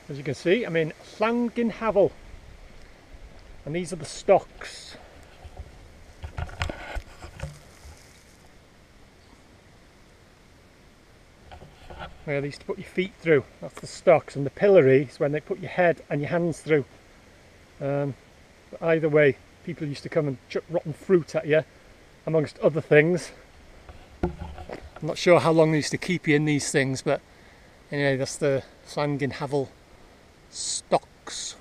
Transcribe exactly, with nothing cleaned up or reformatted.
As you can see, I'm in Llangynhafal, and these are the stocks. Where they used to put your feet through. That's the stocks, and the pillory is when they put your head and your hands through. Um, but either way, people used to come and chuck rotten fruit at you, amongst other things. I'm not sure how long they used to keep you in these things, but anyway, that's the Llangynhafal stocks.